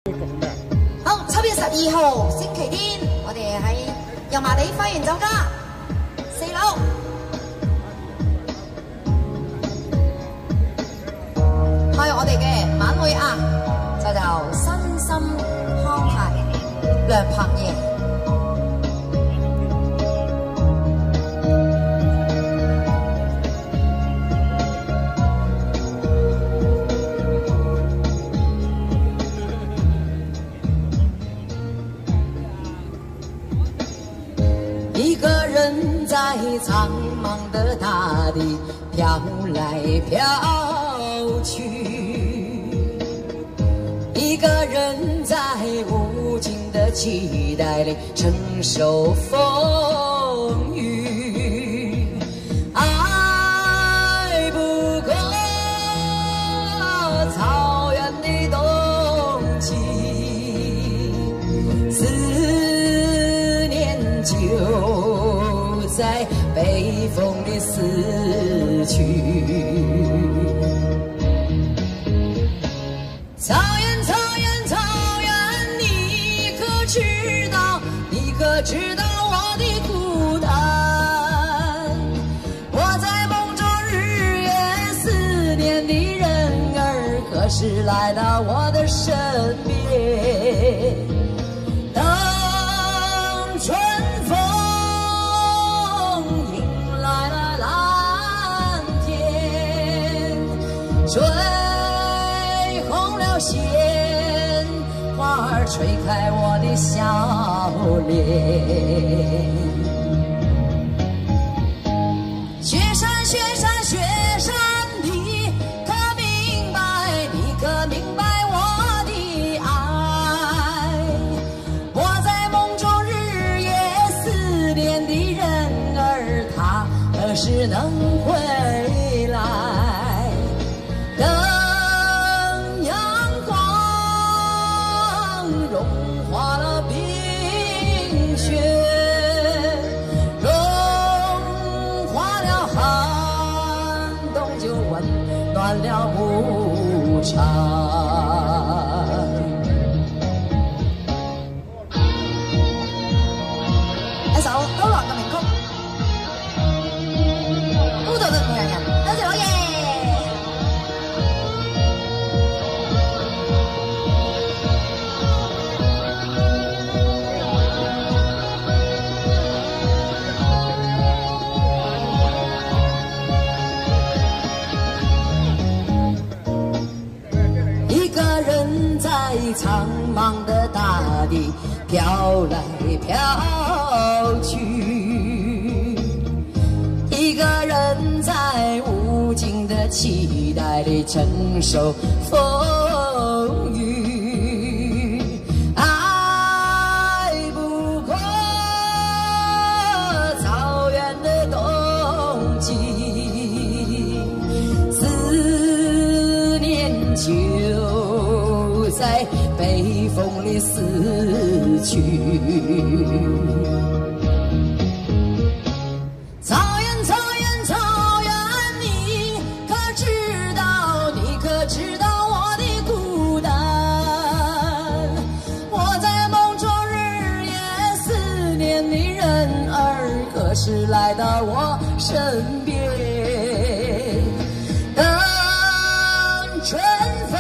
好，7月12號星期天，我哋喺油麻地花園酒家4樓。開我哋嘅晚會啊，就由身心康泰梁柏爺。 一个人在苍茫的大地飘来飘去，一个人在无尽的期待里承受风雨。爱不过草原的冬季，思念就在北风里死去。草原，草原，草原，你可知道？你可知道我的孤单？我在梦中日夜思念的人儿，何时来到我的身边？等春风。 吹红了鲜花儿，吹开我的笑脸。雪山，雪山，雪山，你可明白？你可明白我的爱？我在梦中日夜思念的人儿，他何时能回来？ 等阳光融化了冰雪，融化了寒冬，就温暖了牧场。 一首歐郎嘅名曲，孤獨的牧羊人，多謝老爺。 苍茫的大地飘来飘去，一个人在无尽的期待里承受风雨。爱不过草原的冬季，思念就在。 北风里死去。草原，草原，草原，你可知道？你可知道我的孤单？我在梦中日夜思念的人儿，何时来到我身边？等春风。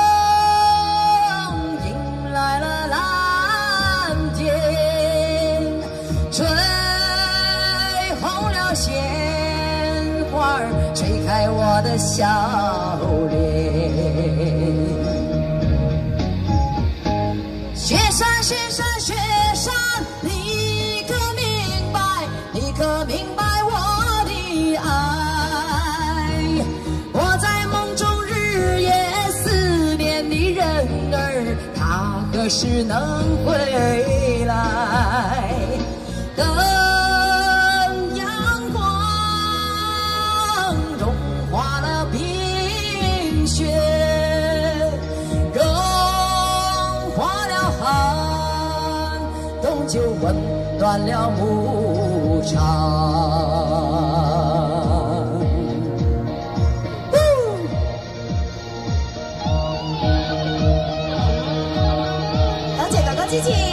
吹红了鲜花儿，吹开我的笑脸。雪山，雪山，雪山，你可明白？你可明白我的爱？我在梦中日夜思念的人儿，他何时能回来？ 等阳光融化了冰雪，融化了寒冬，就温暖了牧场。 激情。